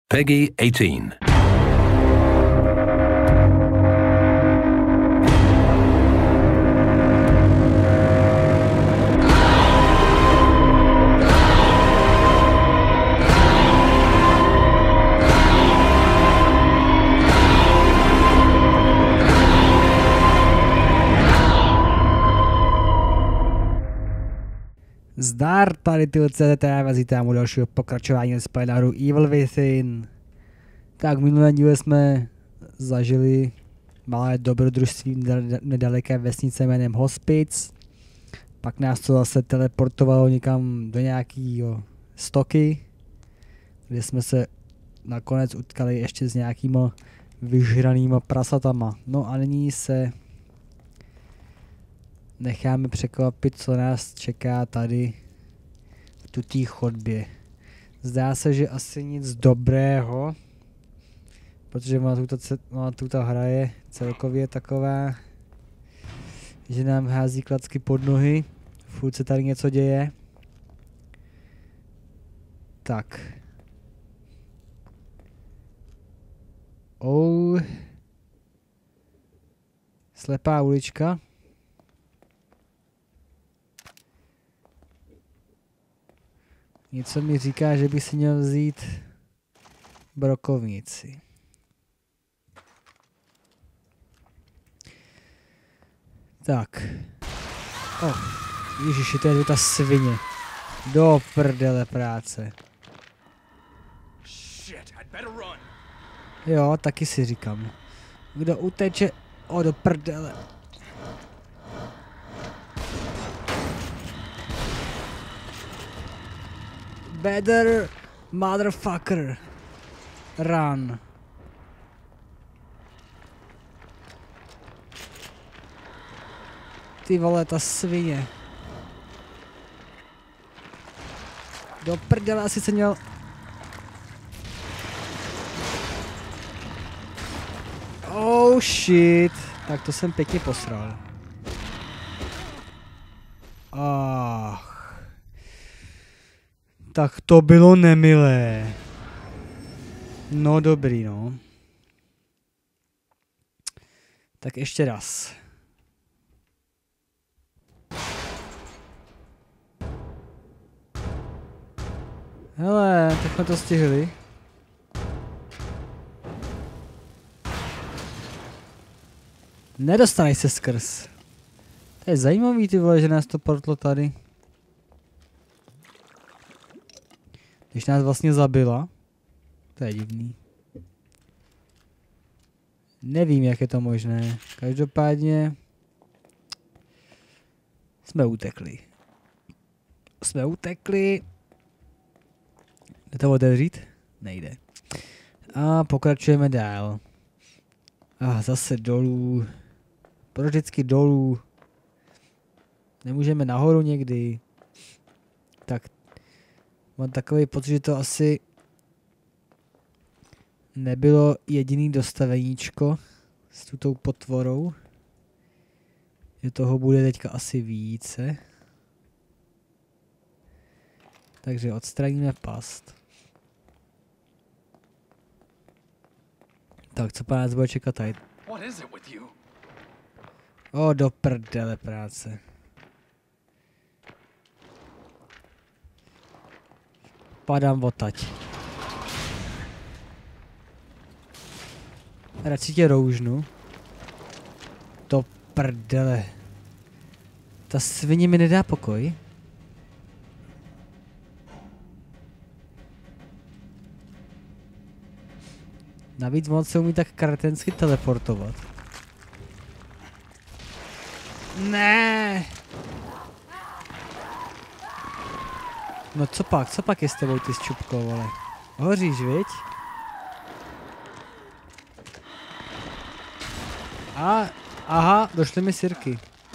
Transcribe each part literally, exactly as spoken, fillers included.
Peggy eighteen. Zdar, tady ty C D T V, vítám u dalšího pokračování Spideru Evil Within. Tak v minulém díle jsme zažili malé dobrodružství v nedaleké vesnice jménem Hospic. Pak nás to zase teleportovalo někam do nějakého stoky, kde jsme se nakonec utkali ještě s nějakýma vyžranýma prasatama. No a nyní se necháme překvapit, co nás čeká tady v tutý chodbě. Zdá se, že asi nic dobrého, protože má tuto, má tuto hra je celkově taková, že nám hází klacky pod nohy, furt se tady něco děje. Tak. Oh. Slepá ulička. Něco mi říká, že bych si měl vzít brokovnici. Tak. Oh, ježiši, to je ta svině. Do prdele práce. Jo, taky si říkám. Kdo uteče? O, do prdele. Better motherfucker. Run. Ty vole, ta svině. Do prdele, asi se měl... Oh shit. Tak to jsem pěkně posral. Ach. Tak to bylo nemilé. No dobrý, no. Tak ještě raz. Hele, tak jsme to stihli. Nedostaneš se skrz. To je zajímavý, ty vole, že nás to portlo tady. Když nás vlastně zabila. To je divný. Nevím, jak je to možné. Každopádně jsme utekli. Jsme utekli. Jde to otevřít? Nejde. A pokračujeme dál. A zase dolů. Proč vždycky dolů? Nemůžeme nahoru někdy. Tak mám takový pocit, že to asi nebylo jediný dostaveníčko s tutou potvorou. Že toho bude teďka asi více. Takže odstraníme past. Tak, co pana nás bude čekat tady? O, do prdele práce. Padám odtať. Radši tě roužnu. Do prdele. Ta svině mi nedá pokoj. Navíc on se umí tak kretensky teleportovat. Ne. No co pak, co pak je s tebou, ty ščupko, vole? Hoříš, viď? A, aha, došly mi sirky.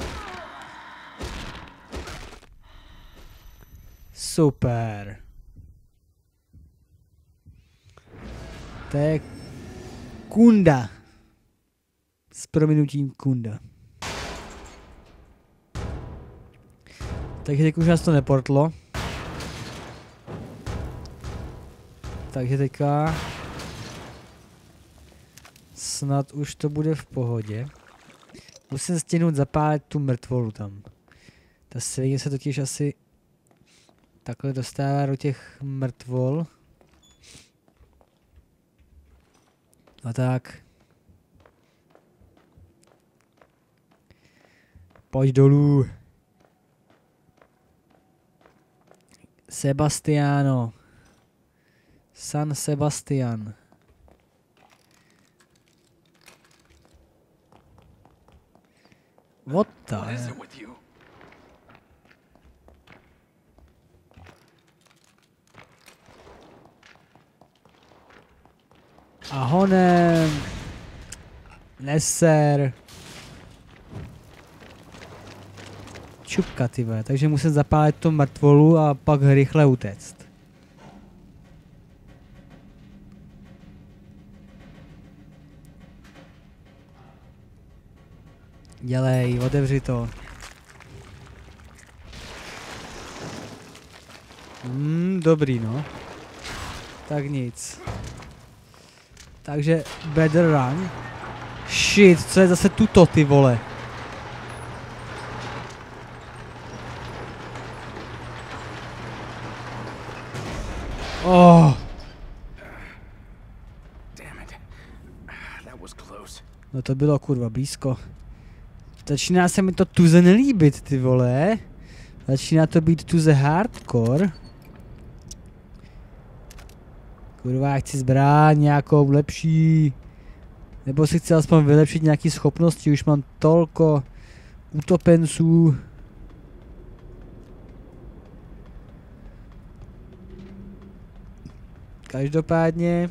Super. To je kunda. S prominutím kunda. Takže teď už nás to neportlo. Takže teďka Snad už to bude v pohodě. Musím stihnout zapálit tu mrtvolu tam. Ta svině se totiž asi takhle dostává do těch mrtvol. A tak. Pojď dolů. Sebastiano. San Sebastian. What the? What is it with you? A honem. Neser. Čupka, ty vole, takže musím zapálit tu mrtvolu a pak rychle utéct. Dělej, otevři to. Hmm, dobrý no. Tak nic. Takže better run. Shit, co je zase tuto, ty vole? Oh. Damn it. That was close. No to bylo kurva blízko. Začíná se mi to tuze nelíbit, ty vole. Začíná to být tuze hardcore. Kurva, já chci zbraň nějakou lepší. Nebo si chci aspoň vylepšit nějaký schopnosti, už mám tolko utopenců. Každopádně,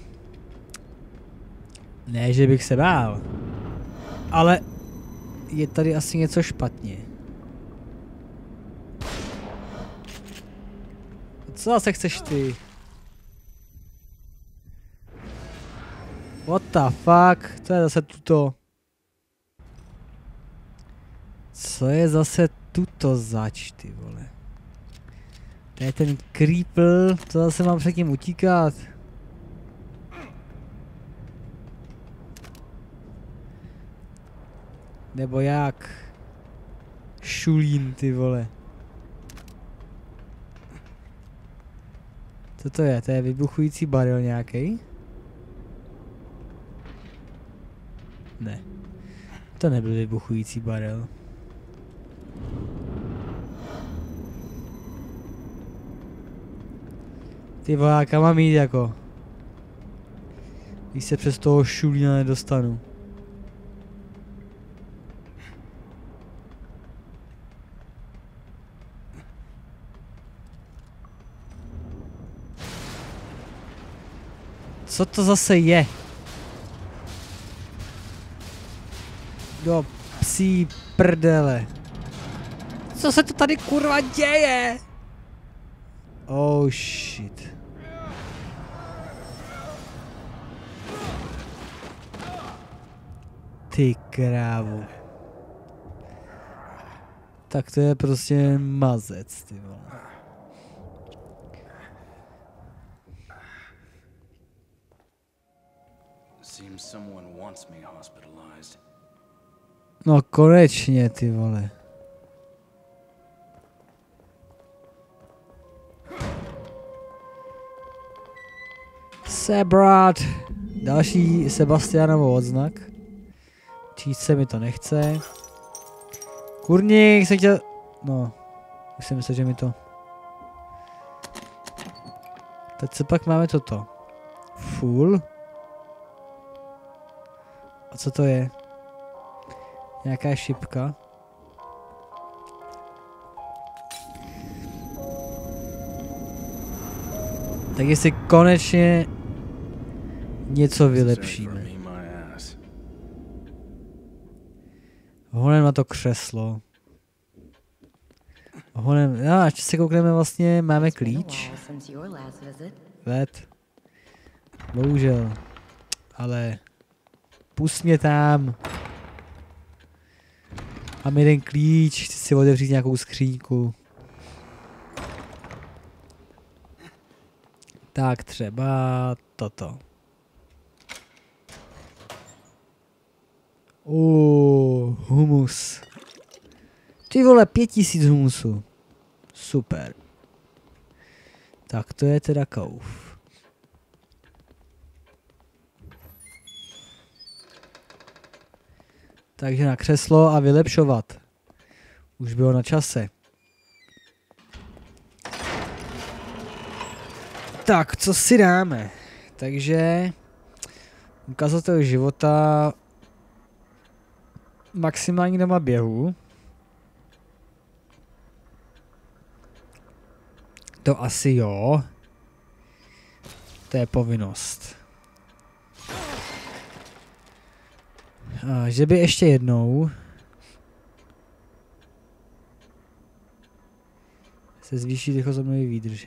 ne, že bych se bál, ale je tady asi něco špatně. Co zase chceš ty? What the fuck? Co je zase tuto? Co je zase tuto zač, ty vole? To je ten creeper, co zase mám před tím utíkat? Nebo jak? Šulín, ty vole. Co to je? To je vybuchující barel nějaký? Ne. To nebyl vybuchující barel. Ty vole, kam mám jít jako? Když se přes toho šulína nedostanu. Co to zase je? Do psí prdele. Co se to tady kurva děje? Oh shit. Ty krávo. Tak to je prostě mazec, ty vole. Seems someone wants me hospitalized. No konečně, ty vole. Sebrat. Další Sebastianovo odznak. Číst se mi to nechce. Kurník, jsem chtěl... No, už jsem myslel, že mi to... Teď se pak máme toto. Full. A co to je? Nějaká šipka. Tak jestli konečně něco vylepšíme. Honem na to křeslo. Honem, no, ještě se koukneme vlastně, máme klíč. Ved. Bohužel. Ale pust mě tam. Mám jeden klíč, chci si otevřít nějakou skříňku. Tak třeba toto. Uh, humus. Ty vole, pět tisíc humusu. Super. Tak to je teda kauf. Takže na křeslo a vylepšovat. Už bylo na čase. Tak, co si dáme? Takže ukazatel života, maximální doba běhu. To asi jo. To je povinnost. A že by ještě jednou se zvýší rychlost obnovy výdrže.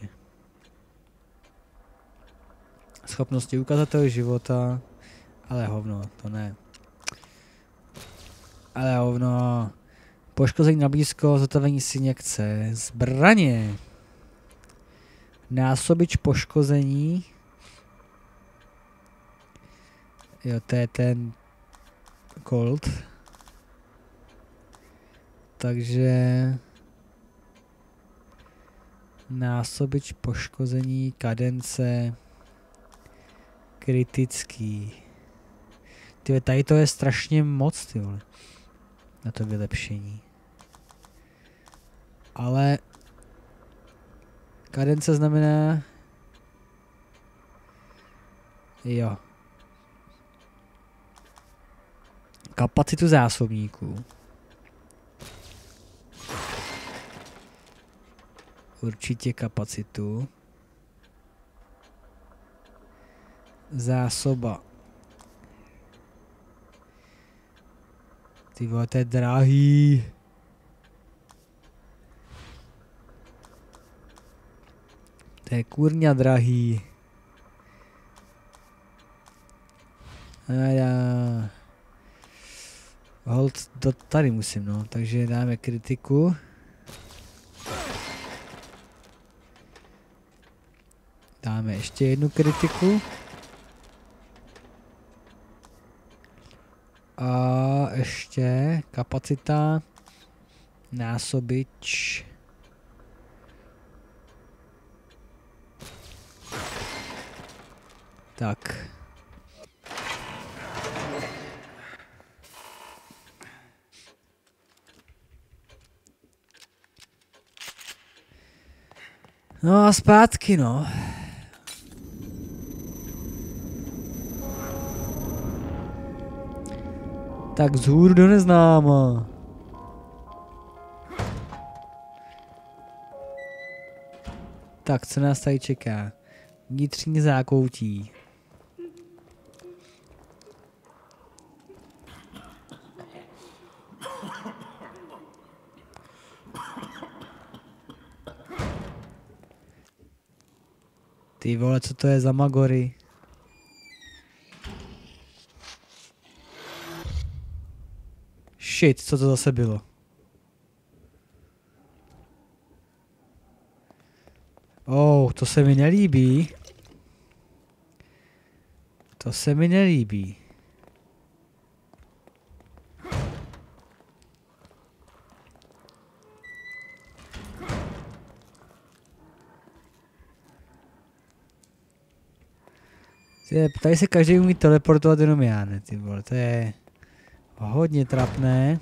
Schopnosti ukazatel života, ale hovno, to ne. Ale hovno. Poškození na blízko, zotavení si někce. Zbraně. Násobič poškození. Jo, to je ten Colt. Takže násobič poškození, kadence, kritický. Tyve, tady to je strašně moc, ty vole, na to vylepšení. Ale kadence znamená... Jo. Kapacitu zásobníků. Určitě kapacitu. Zásoba. Ty vole, to je drahý. To je kurňa drahý. Ajá. Hold, do tady musím, no, takže dáme kritiku. Dáme ještě jednu kritiku. A ještě kapacita, násobič. Tak. No a zpátky, no. Tak vzhůru do neznáma. Tak, co nás tady čeká? Vnitřní zákoutí. Ty vole, co to je za magory? Shit, co to zase bylo? Oh, to se mi nelíbí. To se mi nelíbí. Tady se každý umí teleportovat, jenom já ne, ty vole, to je hodně trapné.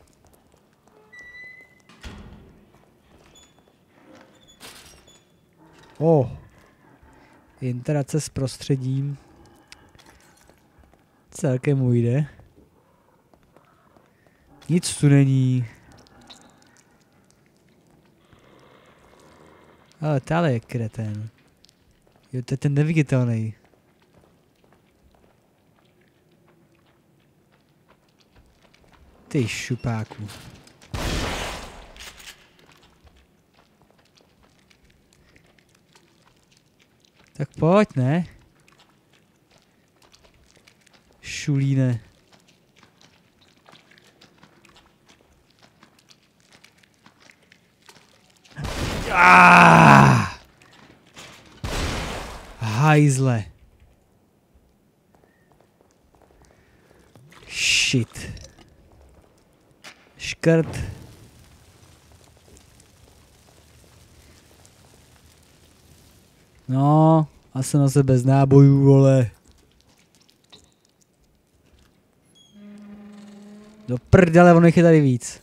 Oh. Interakce s prostředím. Celkem ujde. Nic tu není. Ale tále je kretén. Jo, to je ten neviditelný. Ty šupáku. Tak pojď, ne? Šulíne. Ah! Hajzle. Shit. škrt. No, a jsem na sebe z nábojů, vole. Do prdele, ono jich je tady víc.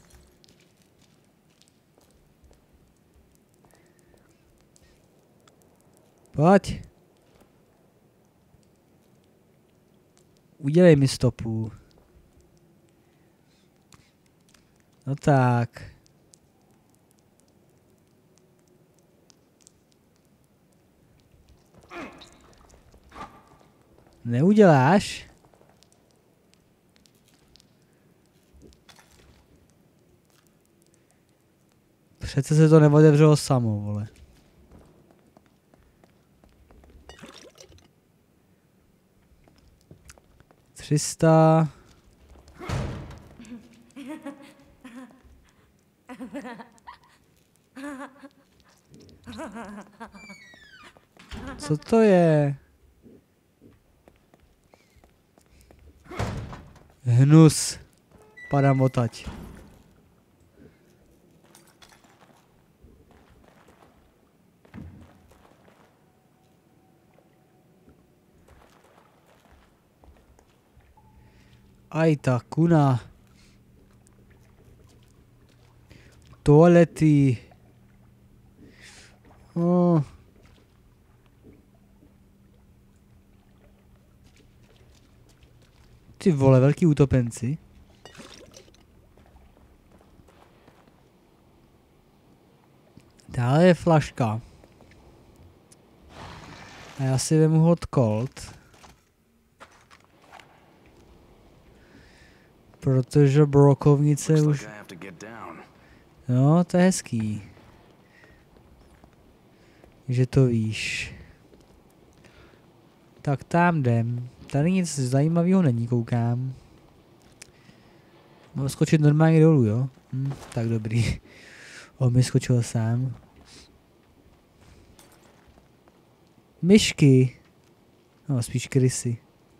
Pojď. Udělej mi stopu. No tak. Neuděláš? Přece se to neotevřelo samo, vole. tři sta. Co to je? Hnus. Padám odtať. Aj ta kuna. Toalety. Oh. Ty vole, velký utopenci. Dále je flaška. A já si vemu hot cold. Protože brokovnice už... No, to je hezký. Že to víš. Tak tam jdem. Tady nic zajímavého není, koukám. Mám skočit normálně dolů, jo? Hm, tak dobrý. On mi skočil sám. Myšky. No, spíš krysy.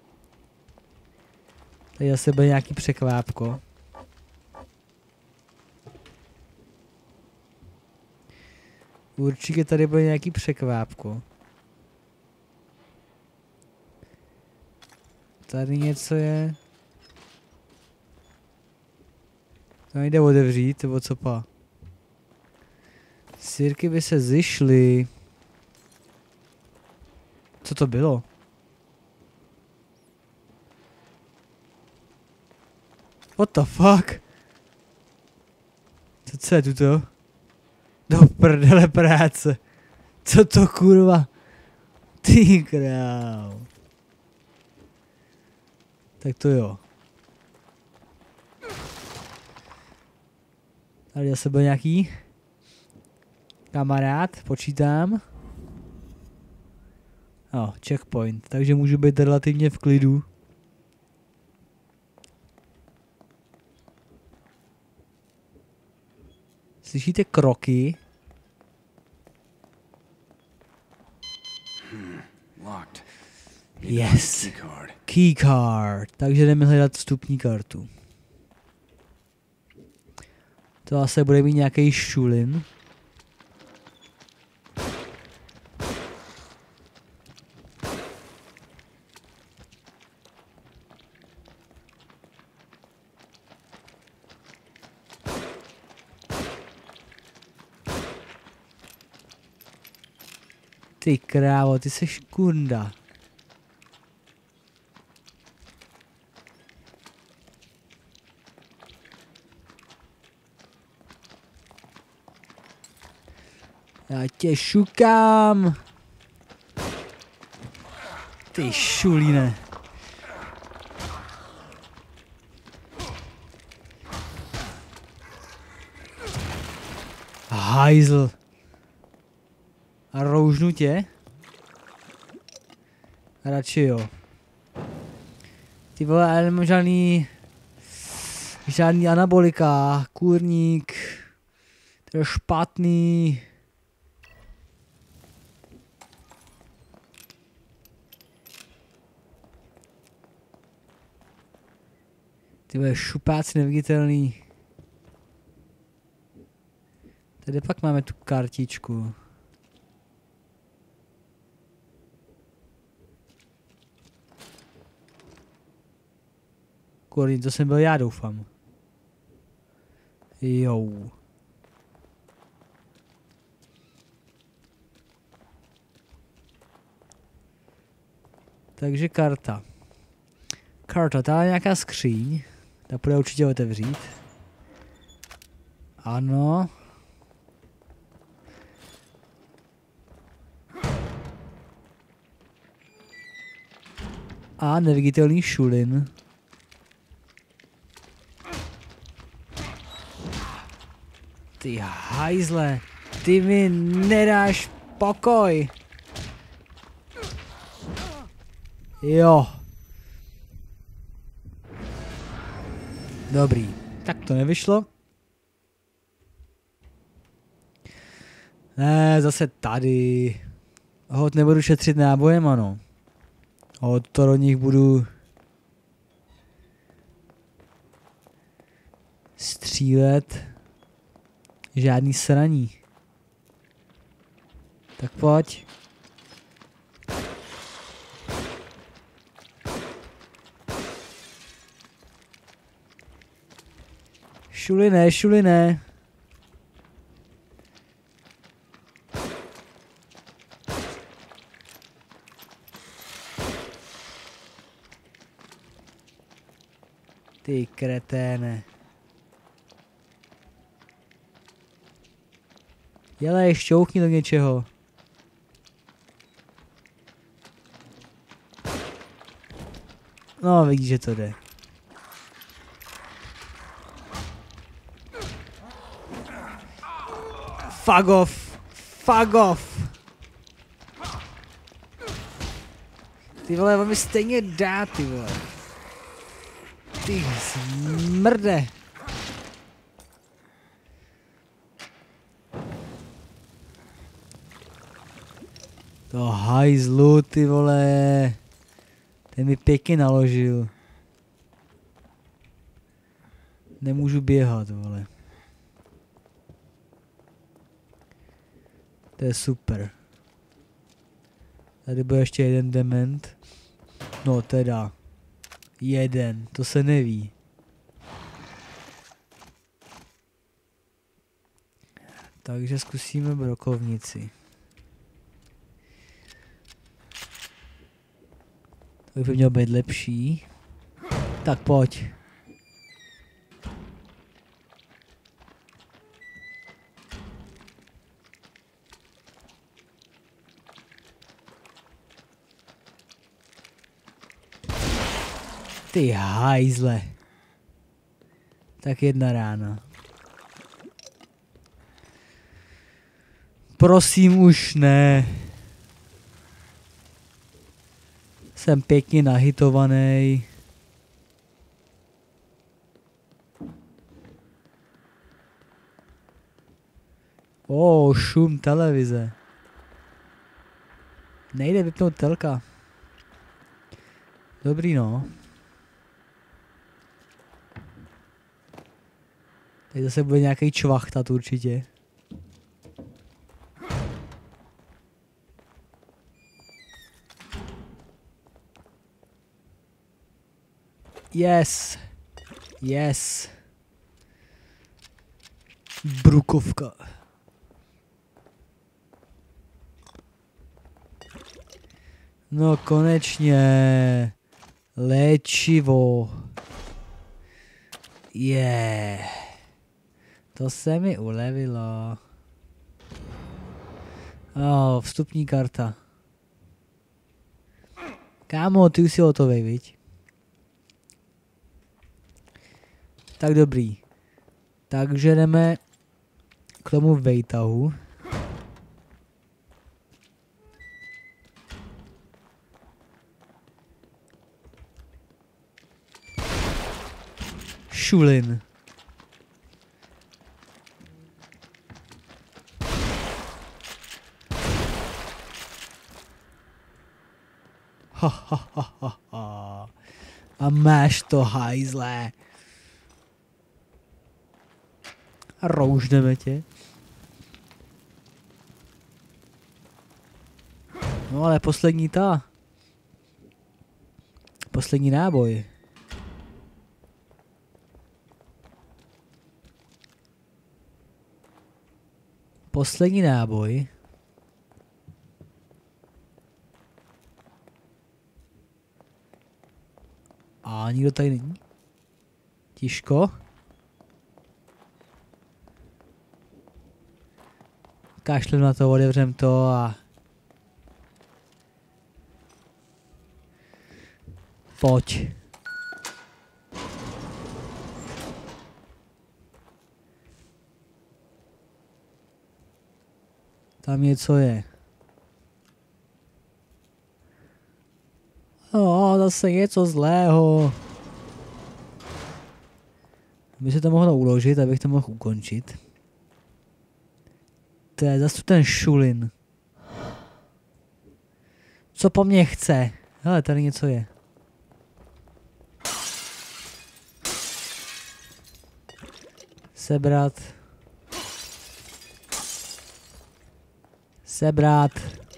Tady zase bude nějaký překvápko. Určitě tady bude nějaký překvápko. Tady něco je. To nejde otevřít, nebo co pa? Sýrky by se zišly. Co to bylo? What the fuck? Co, co je tuto? Do prdele práce. Co to kurva? Ty král. Tak to jo. Tady zase byl nějaký kamarád, počítám. No, checkpoint, takže můžu být relativně v klidu. Slyšíte kroky? Yes. Keycard. Takže jdeme hledat vstupní kartu. To asi bude mít nějaký šulin. Ty krávo, ty seš kunda. Já tě šukám. Ty šulíne. Hajzl. A roužnu tě? Radši jo. Ty vole, ale nemám žádný... Žádný anabolika, kůrník. To je špatný. Ty vole, šupáci neviditelný. Tady pak máme tu kartičku. Kurní, to jsem byl já, doufám. Jo. Takže karta. Karta, ta je nějaká skříň. Ta půjde určitě otevřít. Ano. A neviditelný šulin. Ty hajzle, ty mi nedáš pokoj. Jo. Dobrý, tak to nevyšlo. Ne, zase tady. Hod nebudu šetřit nábojem, ano. Hod to do nich budu střílet. Žádný sraní. Tak pojď. Šuliné, šuliné. Ty kreténe. Jelej, šťouchni do něčeho. No, vidíš, že to jde. Fuck off. Fuck off. Ty vole, on mi stejně dá, ty vole. Ty smrde. To hajzlu, ty vole. Ten mi pěkně naložil. Nemůžu běhat, vole. To je super. Tady bude ještě jeden dement. No teda. Jeden, to se neví. Takže zkusíme brokovnici. To by mělo být lepší. Tak pojď. Ty hajzle. Tak jedna rána. Prosím už ne. Jsem pěkně nahitovaný. O, oh, šum televize. Nejde vypnout telka. Dobrý no. Tady zase bude nějaký čvachtat určitě. Yes. Yes. Brukovka. No konečně. Léčivo. Je. Yeah. To se mi ulevilo. Oh, vstupní karta. Kámo, ty už si hotovej, viď? Tak dobrý. Takže jdeme k tomu vejtahu. Šulin. Ha, ha, ha, ha, ha. A máš to, hajzlé. A roužneme tě. No ale poslední ta. Poslední náboj. Poslední náboj. A nikdo tady není. Tiško. Kašlem na to, otevřem to a... Pojď. Tam něco je. No, zase něco zlého. By se to mohlo uložit, abych to mohl ukončit. To je zase ten šulin. Co po mně chce? Hele, tady něco je. Sebrat. Sebrat.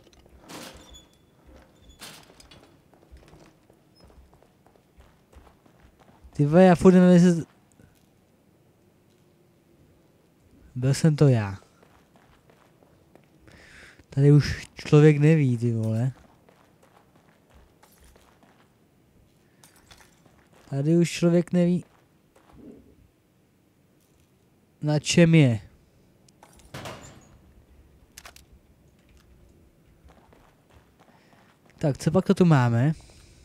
Ty vole, já furt nevím, jestli... Byl jsem to já. Tady už člověk neví, ty vole. Tady už člověk neví, na čem je. Tak, co pak to tu máme?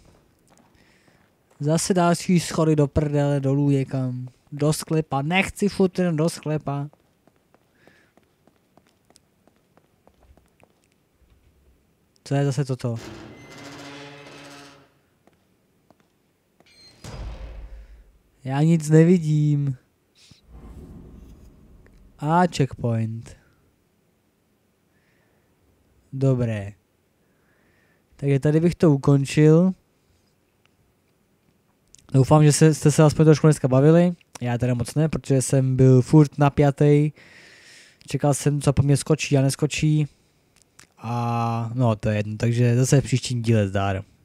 Zase další schody do prdele, dolů někam. Do sklepa. Nechci furt jen do sklepa. Co je zase toto? Já nic nevidím. A checkpoint. Dobré. Takže tady bych to ukončil. Doufám, že se, jste se aspoň trošku dneska bavili. Já teda moc ne, protože jsem byl furt napjatý. Čekal jsem, co po mě skočí a neskočí. A no, to je jedno, takže zase v příštím díle zdar.